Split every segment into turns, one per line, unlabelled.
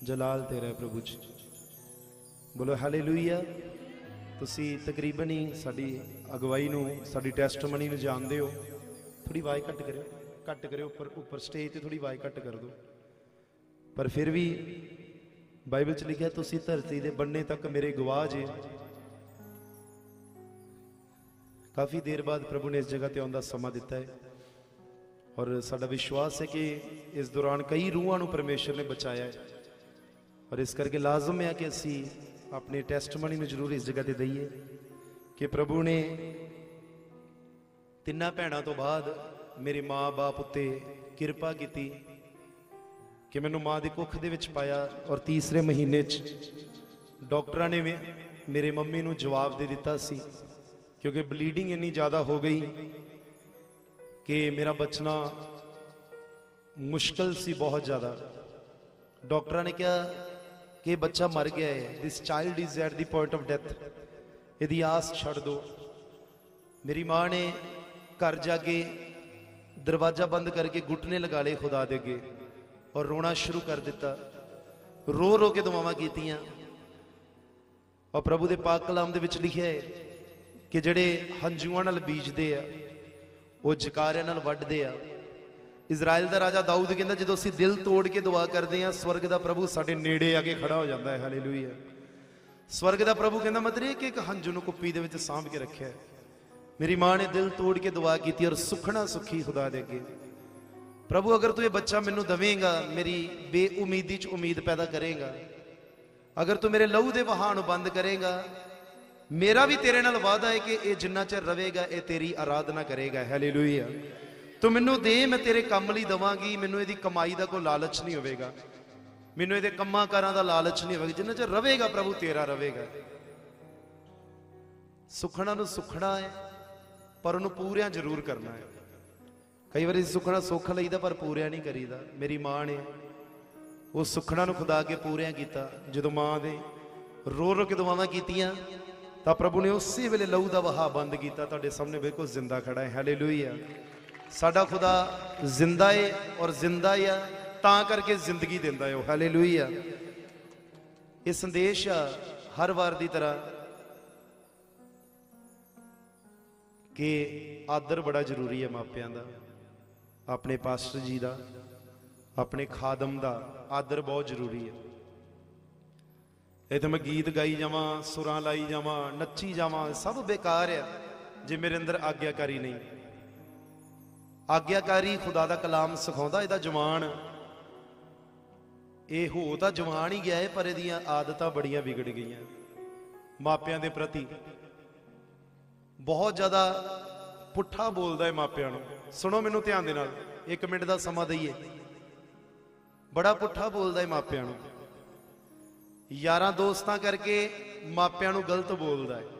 जलाल तेरा है प्रभु जी। बोलो हालेलुया। तुसी तकरीबन ही साडी अगवाई नूं, साडी टैस्टमनी नूं जानदे हो। थोड़ी आवाज़ घट करो, घट करो, उपर स्टेज ते थोड़ी आवाज़ घट कर दो। पर फिर भी बाइबल च लिखा तुसी धरती दे बन्ने तक मेरे गवाह जे। काफ़ी देर बाद प्रभु ने इस जगह ते आउण दा समा दिता है और साडा विश्वास है कि इस दौरान कई रूहां नूं परमेश्वर ने बचाया है और इस करके लाजम है कि असी अपने टैस्टमनी में जरूर इस जगह ते दईए कि प्रभु ने तिन्ना भैणां तो बाद मेरे माँ बाप उत्ते किरपा की कि मैनू माँ की कुख दे विच पाया और तीसरे महीने डॉक्टरां ने मेरे मम्मी नूं जवाब दे दिता सी क्योंकि ब्लीडिंग इन्नी ज़्यादा हो गई कि मेरा बचना मुश्किल सी बहुत ज़्यादा। डॉक्टरां ने कहा कि बच्चा मर गया है, this child is at the point of death, यदि आस छड़ दो। मेरी माँ ने घर जाके दरवाजा बंद करके घुटने लगा ले खुदा दे अगे और रोना शुरू कर दिता। रो रो के दुआवां कीतियां और प्रभु दे पाक कलाम दे विच लिखिया है कि जिहड़े हंझूआं नाल बीजदे आ वो जकारियां नाल वड्डदे आ। इजराइल दा राजा दाऊद कहंदा जदों असीं दिल तोड़ के दुआ करदे आ स्वर्ग दा प्रभु साडे नेड़े आके खड़ा हो जांदा है। हालेलुया। स्वर्ग दा प्रभु कहंदा मतलब कि एक हंझू नूं कुप्पी दे विच सांभ के रखिया है। मेरी माँ ने दिल तोड़ के दुआ की और सुखना सुखी खुदा दे अगे प्रभु अगर तू ये बच्चा मैनू दवेगा, मेरी बेउमीदी च उम्मीद पैदा करेगा, अगर तू मेरे लहू दे वहां नूं बंद करेगा, मेरा भी तेरे नाल वादा है कि ये जिन्ना चिर रहेगा ये तेरी आराधना करेगा। हालेलुया। तू मैनू दे, मैं तेरे काम लई दवांगी, मैनू इहदी कमाई दा कोई लालच नहीं होवेगा, मैनू इहदे कम्मां कारां दा लालच नहीं होवेगा, जिन्ना चिर रहेगा प्रभु तेरा रहेगा। सुखना नूं सुखना है पर उन्होंने पूरिया जरूर करना है। कई बार सुखना सुख लईदा पर पूरिया नहीं करीदा। मेरी माँ ने वो सुखना नूं खुदा के पूरिया किया। जो माँ ने रो रो के दुआवां कीतियां तो प्रभु ने उस वेले लहू का वहा बंद किया। तुहाडे सामने बिल्कुल जिंदा खड़ा है। हालेलुया। साडा खुदा जिंदा है और जिंदा है तां करके जिंदगी दिंदा है। हालेलुया। ये संदेश हर वार की तरह कि आदर बड़ा जरूरी है। मापियां दा, अपने पास्टर जी का, अपने खादम का आदर बहुत जरूरी है। ये तो मैं गीत गाई जावां, सुरां लाई जावां, नच्ची जावां, सब बेकार है जे मेरे अंदर आग्याकारी नहीं। आग्याकारी खुदा दा कलाम सिखाउंदा। इहदा जवान ये हो तां जवान ही गया है पर इहदियां आदतां बड़ियां बिगड़ गईयां। मापियां दे प्रति बहुत ज्यादा पुट्ठा बोलता है मापियां नूं। सुनो मैनू ध्यान दे नाल, एक मिनट का समा दईए। बड़ा पुट्ठा बोलता है मापियां नूं, यारां दोस्तां करके मापियां नूं गलत बोलता है,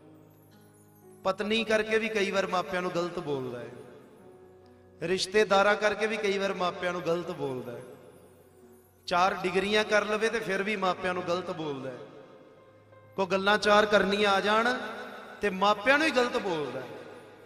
पत्नी करके भी कई बार मापियां नूं गलत बोलता है, रिश्तेदारां करके भी कई बार मापियां नूं गलत बोलता है, 4 डिग्रियां कर लवे तो फिर भी मापियां नूं गलत बोलता है, कोई गल्लां 4 करनियां आ जाण ते मापियां नूं ही गलत बोलता है।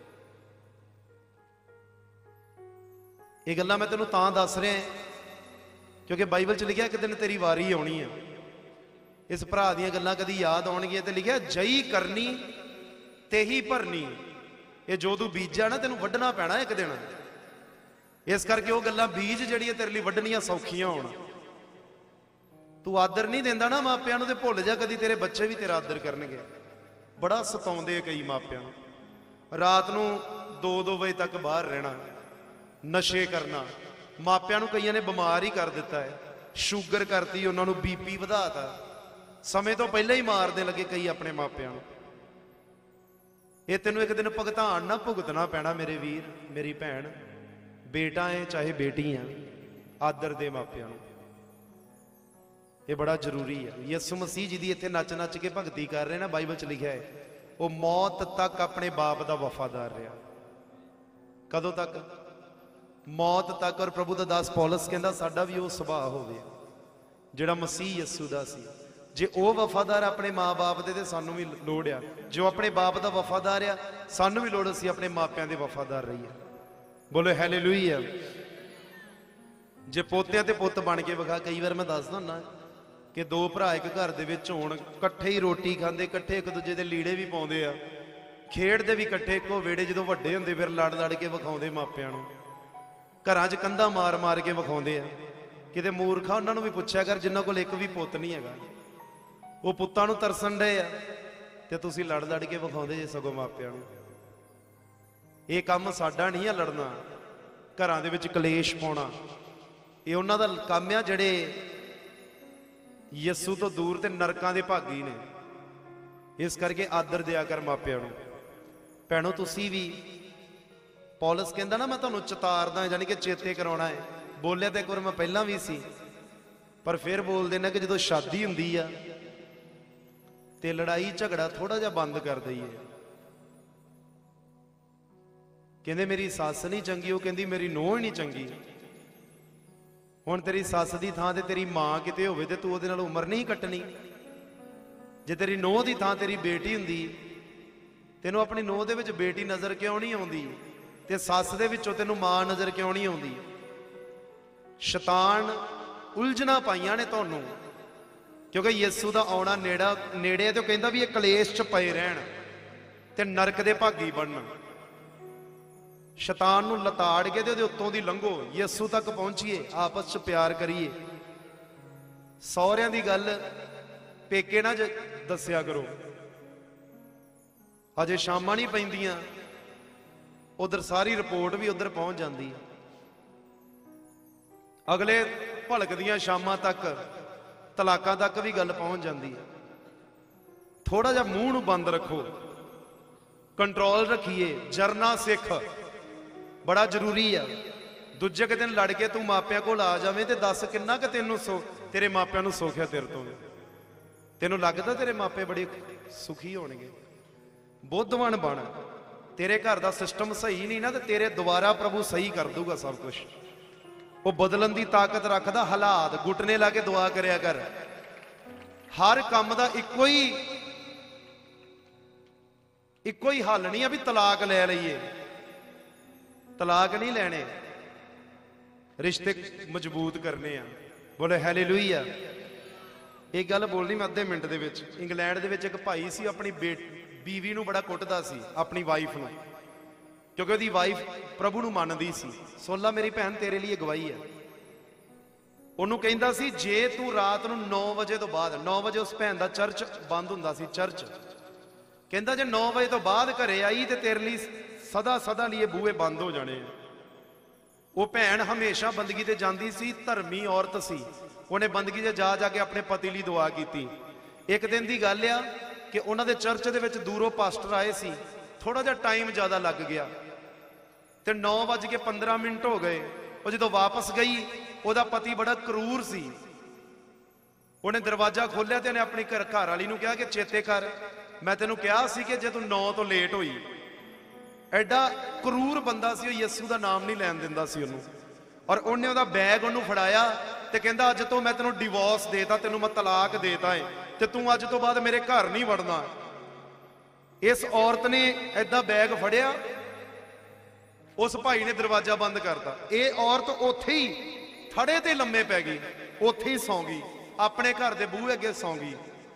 ये गल्लां मैं तेनों तां दस रहा क्योंकि बाइबल च लिखा एक दिन तेरी वारी आनी है। इस भरा दीयां गल्लां कदी याद आउणगियां ते लिखा जई करनी ते ही भरनी। ये जो तू बीजा ना तेनों वड्ढना पैना एक दिन। इस करके वो गल्लां बीज जिहड़ियां तेरे लिए वड्ढनियां सौखियां होण। तू आदर नहीं देंदा ना मापियां नूं ते भुल जा कदी तेरे बच्चे भी तेरा आदर करनगे। बड़ा सताउंदे कई मापियां नूं। रात नूं 2-2 बजे तक बाहर रहना, नशे करना, मापियां नूं कईयां ने बीमार ही कर दिता है, शुगर करती, उन्होंने बीपी वधाता, समय तो पहले ही मारने लगे कई अपने मापियां नूं। ये तेनों एक दिन भुगतान ना भुगतना पैना मेरे वीर मेरी भैन, बेटा है चाहे बेटी है, आदर दे मापियां नूं। ये बड़ा जरूरी है। यसु मसीह जी की इत्थे नच नच के भगती कर रहे ना, बाइबल च लिखा है वो मौत तक अपने बाप का वफादार रहा। कदों तक? मौत तक। और प्रभु दा दास पौलस कहंदा साडा भी वो सुभाअ होवे जिहड़ा मसीह यसू दा सी। जे वो वफादार अपने माँ बाप दे ते सानू भी लोड़ आ, जो अपने बाप दा वफादार आ सानू भी लोड़ असीं अपने मापियां दे वफादार रहीए। बोलो हालेलुया। जे पोतियां ते पुत्त बन के विखा। कई बार मैं दसदा हुंदा कि दो भरा एक घर दे विच होण, इकट्ठे ही रोटी खांदे, इकट्ठे एक दूजे दे लीड़े भी पाउंदे आ, खेडदे भी इकट्ठे इक्को वेड़े, जदों वड्डे हुंदे फिर लड़ लड़ के विखाउंदे मापिआं नूं, घरां 'च कंधां मार मार के विखाउंदे आ। किते मूर्खा उन्हां नूं भी पुछिआ कर जिन्हां कोल एक भी पुੱਤ नहीं हैगा, वो पुੱਤਾਂ नूं तरसन डए आ ते तुसीं लड़ लड़ के विखाउंदे जे सगों मापिआं नूं। ये काम साडा नहीं आ लड़ना, घरां दे विच कलेश पाउणा, ये उन्हां दा काम आ जिहड़े यस्सू तो दूर ते नरकां दे भागी ने। इस करके आदर दिया कर मापिआं नूं। भैणो तुसीं भी, पौलस कहंदा ना मैं तुहानूं चेतारदा, यानी कि चेते कराउणा है। बोलिया तो एक बार मैं पहलां भी सी, पर फिर बोल देना कि जदों शादी हुंदी आ ते लड़ाई झगड़ा थोड़ा जिहा बंद कर दईए। कहंदे मेरी सस नहीं चंगी, वो कहंदी मेरी नूंह ही नहीं चंगी। हुण तेरी सस दी थां ते तेरी मां किते होवे ते तूं उहदे नाल उमर नहीं कट्टनी। जे तेरी नूंह दी थां तेरी बेटी हुंदी, तैनूं अपनी नूंह दे विच बेटी नज़र क्यों नहीं आउंदी ते सस दे विचों तैनूं मां नज़र क्यों नहीं आउंदी? शैतान उलझना पाइयां ने तुहानूं, क्योंकि यीशु दा आउणा नेड़े ते कहंदा भी ये कलेश च पए रहण ते नरक दे भागी बनन। शैतान नूं लताड़ के ते उत्तों दी लंघो, यीशु तक पहुंचीए, आपस च प्यार करिए। सौहरियां दी गल पेके ना दस्सिया करो, अजे शामां नहीं पैंदियां उधर सारी रिपोर्ट भी उधर पहुंच जाती है। अगले भलकदियां शामां तक तलाकां तक भी गल पहुंच जाती है। थोड़ा जिहा मूंह नूं बंद रखो, कंट्रोल रखिए, जरना सिख बड़ा जरूरी है। दूजे के दिन लड़ के तू मापिया कोल आ जावे ते दस किन्ना कि तेनों तेरे मापिया नूं सुख है तेरे तो। तेनों लगदा तेरे मापे बड़े सुखी होणगे? बुद्धवान बन, तेरे घर का सिस्टम सही नहीं ना, तो तेरे द्वारा प्रभु सही कर दूगा सब कुछ। वो बदलन की ताकत रखदा, हालात घुटने ला के दुआ करया कर। हर काम का इको ही हल नहीं है भी तलाक ले लईए, तलाक नहीं लेने, रिश्ते मजबूत करने आ। बोले हालेलुया। एक गल बोलनी मैं अद्धे मिनट दे विच। इंग्लैंड दे विच एक भाई सी, अपनी बीवी नूं बड़ा कुटदा सी, अपनी वाइफ नूं, क्योंकि उसदी वाइफ प्रभु नूं मनदी सी। सुन ला मेरी भैन, तेरे लिए गवाही है। ਉਹਨੂੰ ਕਹਿੰਦਾ ਸੀ ਜੇ ਤੂੰ ਰਾਤ ਨੂੰ 9 ਵਜੇ ਤੋਂ ਬਾਅਦ, 9 ਵਜੇ ਉਸ ਭੈਣ ਦਾ ਚਰਚ ਬੰਦ ਹੁੰਦਾ ਸੀ, ਚਰਚ ਕਹਿੰਦਾ ਜੇ 9 ਵਜੇ ਤੋਂ ਬਾਅਦ ਘਰੇ ਆਈ ਤੇ ਤੇਰੇ ਲਈ ਸਦਾ ਸਦਾ ਲਈ ਬੂਹੇ ਬੰਦ ਹੋ ਜਾਣੇ। ਉਹ ਭੈਣ ਹਮੇਸ਼ਾ ਬੰਦਗੀ ਤੇ ਜਾਂਦੀ ਸੀ, ਧਰਮੀ ਔਰਤ ਸੀ। ਉਹਨੇ ਬੰਦਗੀ ਤੇ ਜਾ ਜਾ ਕੇ ਆਪਣੇ ਪਤੀ ਲਈ ਦੁਆ ਕੀਤੀ। ਇੱਕ ਦਿਨ ਦੀ ਗੱਲ ਆ ਕਿ ਉਹਨਾਂ ਦੇ ਚਰਚ ਦੇ ਵਿੱਚ ਦੂਰੋਂ ਪਾਸਟਰ ਆਏ ਸੀ, ਥੋੜਾ ਜਿਹਾ ਟਾਈਮ ਜ਼ਿਆਦਾ ਲੱਗ ਗਿਆ ਤੇ 9:15 ਹੋ ਗਏ। ਉਹ ਜਦੋਂ ਵਾਪਸ ਗਈ, ਉਹਦਾ ਪਤੀ ਬੜਾ ਕਰੂਰ ਸੀ। ਉਹਨੇ ਦਰਵਾਜ਼ਾ ਖੋਲ੍ਹਿਆ ਤੇ ਉਹਨੇ ਆਪਣੀ ਘਰ ਵਾਲੀ ਨੂੰ ਕਿਹਾ ਕਿ ਚੇਤੇ ਕਰ, ਮੈਂ ਤੈਨੂੰ ਕਿਹਾ ਸੀ ਕਿ ਜੇ ਤੂੰ 9 ਤੋਂ ਲੇਟ ਹੋਈ। ਐਡਾ ਕਰੂਰ ਬੰਦਾ ਸੀ ਉਹ, ਯਿਸੂ ਦਾ ਨਾਮ ਨਹੀਂ ਲੈਣ ਦਿੰਦਾ ਸੀ ਉਹਨੂੰ। ਔਰ ਉਹਨੇ ਉਹਦਾ ਬੈਗ ਉਹਨੂੰ ਫੜਾਇਆ ਤੇ ਕਹਿੰਦਾ ਅੱਜ ਤੋਂ ਮੈਂ ਤੈਨੂੰ ਡਿਵੋਰਸ ਦੇਤਾ, ਤੈਨੂੰ ਮੈਂ ਤਲਾਕ ਦੇਤਾ ਏ ਤੇ ਤੂੰ ਅੱਜ ਤੋਂ ਬਾਅਦ ਮੇਰੇ ਘਰ ਨਹੀਂ ਵੜਨਾ। ਇਸ ਔਰਤ ਨੇ ਐਦਾਂ ਬੈਗ ਫੜਿਆ, उस भाई ने दरवाजा बंद करता। ये औरत उत्थे ही थड़े ते लम्मे पै गई, उत्थे ही सौ गई, अपने घर के बूहे अगे सौ गई,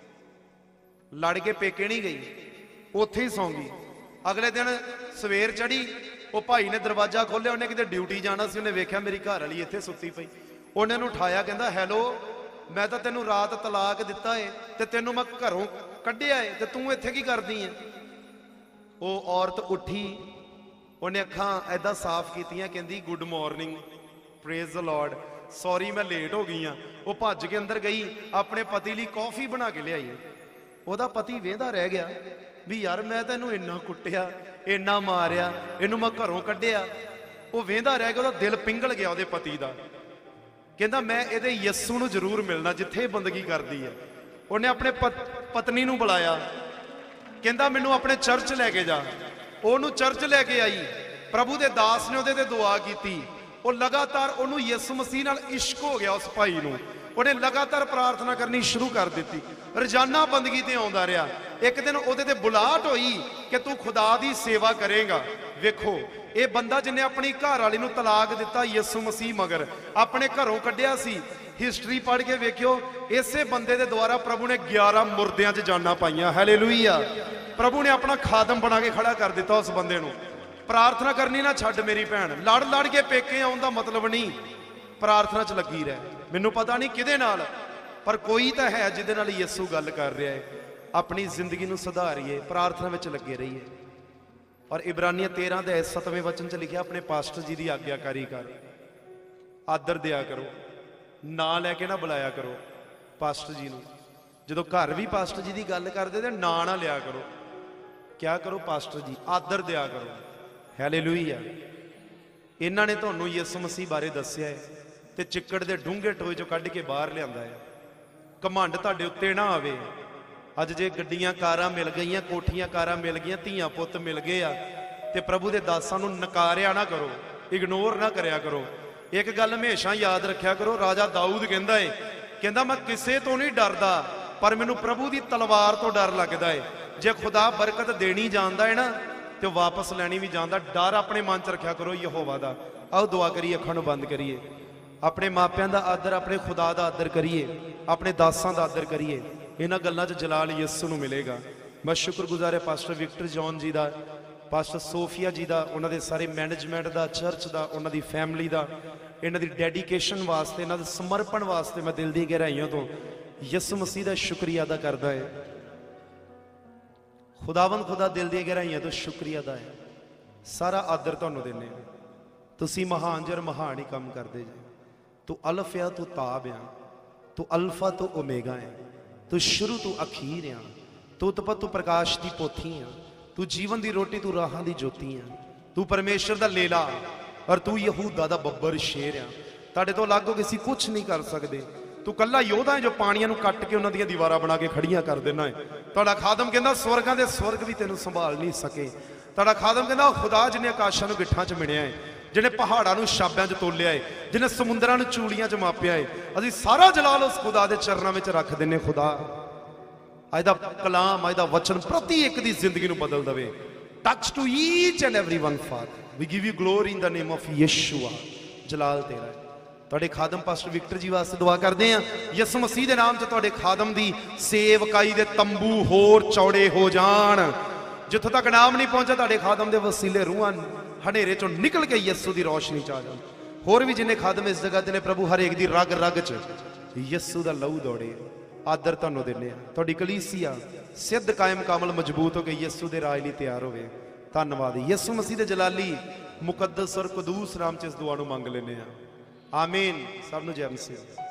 लड़ के पेके नहीं गई, उत्थे ही सौ गई। अगले दिन सवेर चढ़ी, वो भाई ने दरवाजा खोलिया, उन्हें किते ड्यूटी जाना सी, उन्हें वेख्या मेरी घर वाली इत्थे सुत्ती पई। उन्हें उन्हें उठाया, कहंदा हैलो, मैं तो तेनू रात तलाक दिता है ते तेनू मैं घरों कढ़िया है ते तू इत्थे की करदी है? वो औरत उठी, उन्हें अखां ऐदा साफ कीतियां, कहंदी good morning, praise the Lord, sorry मैं लेट हो गई हाँ। वो भज के अंदर गई, अपने पति लिए कॉफी बना के लियाई। ਉਹਦਾ पति वेंदा रह गया भी यार मैं तैनू इन्ना कुट्टिया, इन्ना मारिया, इनू मैं घरों कढ़िया। वो वेंदा रह गया, ਉਹਦਾ दिल पिंगल गया ਉਹਦੇ पति ਦਾ। कहंदा मैं ਇਹਦੇ ਯਿਸੂ ਨੂੰ जरूर मिलना जिथे बंदगी करती है। उन्हें अपने पत्नी ਨੂੰ बुलाया, कहंदा मैनू अपने चर्च लैके जा। ਉਹਨੂੰ चर्च लैके आई, प्रभु के दास ने ਉਹਦੇ ਤੇ दुआ की। ਉਹ लगातार ਉਹਨੂੰ ਯਿਸੂ मसीह नाल इश्क हो गया उस भाई ਨੂੰ। ਉਹਨੇ लगातार प्रार्थना करनी शुरू कर दी, रोजाना बंदगी ते आउंदा रहा। एक दिन ਉਹਦੇ ਤੇ बुलाहट होई कि तू खुदा दी सेवा करेगा। वेखो ये बंदा जिन्हें अपनी घर वाली नूं तलाक दिता यसु मसीह मगर अपने घरों कढ़िया सी, हिस्टरी पढ़ के वेखियो इसे बंदे दे द्वारा प्रभु ने 11 मुर्दियां च जाना पाइयां। हालेलुया। प्रभु ने अपना खादम बना के खड़ा कर दिता उस बंदे नूं। प्रार्थना करनी ना छड्ड मेरी भैन, लड़ लड़ के पेके आउण दा मतलब नहीं, प्रार्थना च लगी रह। मैनूं पता नहीं किहदे नाल, पर कोई तो है जिहदे नाल यसु गल कर रहा है। अपनी जिंदगी नूं सुधारीए, प्रार्थना में लगे रहिए। और इब्रानिया 13 के 7वें वचन च लिखिया अपने पास्टर जी की आग्याकारी कर, आदर दिया करो, ना लैके ना बुलाया करो पास्टर जी नूं। जदों घर भी पास्टर जी की गल करते तो ना ना लिया करो, क्या करो पास्टर जी, आदर दिया करो। हालेलुया। इन्हां ने तुहानूं यसु मसीह बारे दस्सिया है ते चिक्कड़ दे डूंघे टोए चों कढ के बाहर लिआंदा है। घमंड तुहाडे उत्ते ना आवे। अज जे गड्डियां कारां मिल गईयां, कोठियां कारां मिल गईयां, धीआं पुत्त मिल गए आ ते प्रभु दे दासां नूं नकारिया ना करो, इग्नोर ना करया करो। एक गल हमेशा याद रखिया करो, राजा दाऊद कहंदा है, कहंदा मैं किसे तो नहीं डरदा पर मैनूं प्रभु दी तलवार तो डर लगदा है। जे खुदा बरकत देनी जानदा है ना तो वापस लैनी भी जानदा। डर अपने मन च रखिया करो यहोवा दा। आओ दुआ करिए, अखां नूं बंद करिए, अपने मापियां दा आदर, अपने खुदा दा आदर करिए, अपने दासां दा आदर करिए। इन्हां गल्लां च जलाल यसु नूं मिलेगा। मैं शुक्रगुजार है पास्टर विक्टर जॉन जी का, पास्टर सोफिया जी का, उन्होंने सारे मैनेजमेंट का, चर्च का, उन्होंने फैमिली का, इन्हों की डेडिकेशन वास्ते, इन्हों के समर्पण वास्ते मैं दिल की गहराइयों तो यसु मसीह का शुक्रिया अदा करता है। खुदावन खुदा दिल दी गहराइयों तो शुक्रिया अदा है। सारा आदर तुहानूं दिंदे ने, तुसीं महान जर महान ही काम करते जे। तू अल्फ आ, तू ताब आ, तू अल्फा तो ओमेगा है, तू शुरू तू अखीर आ, तू उत्पत तू प्रकाश की पोथी आ, तू जीवन की रोटी, तू राहां की ज्योति आ, तू परमेश्वर का लेला और तू यहूदा का बब्बर शेर आ। तुहाडे तो अलग हो किसी कुछ नहीं कर सकते। तू कला योधा है जो पानियां नूं कट के उन्हां दीयां दीवारां बना के खड़ियां कर देना है। तुहाडा खादम कहंदा स्वर्गां दे स्वर्ग भी तेनों संभाल नहीं सके। तुहाडा खादम कहंदा खुदा जिन्हें आकाशां नूं गिट्ठां च मिणिया है, जिन्हें पहाड़ां नूं शाबियां च तोलिया है, जिन्हें समुद्रां नूं चूड़ियां च मापिया है। असीं सारा जलाल उस खुदा दे चरनां विच रख दिंने। खुदा अज दा कलाम, अज दा वचन प्रति एक दी जिंदगी नूं बदल दवे। Touch to each and every one Father, we give you glory in the name of Yeshua. जलाल तेरा है। तुहाडे खादम पास्टर विक्टर जी वास्ते दुआ करते हैं, यसु मसीह के नाम च तुहाडे खादम दी सेवकाई दे तंबू होर चौड़े हो जाण। जिथों तक नाम नहीं पहुंचा, तुहाडे खादम दे वसीले रूहां हनेरे चों निकल के यसु की रोशनी च आ जाण। होर भी जिन्हें खादम इस जगह देने, प्रभु हर एक दी रग रग च यसु दा लहू दौड़े। आदर तुहानूं दिंदे आ। तुहाडी कलीसिया सिद्ध कायम कामल मजबूत हो के यसु दे राज लई तैयार होवे। धन्नवाद। यसु मसीह दे जलाली मुकद्दस और कदूस नाम च इस दुआ नूं मंग लैंदे आ। आमीन। सब नूं जय मसीह।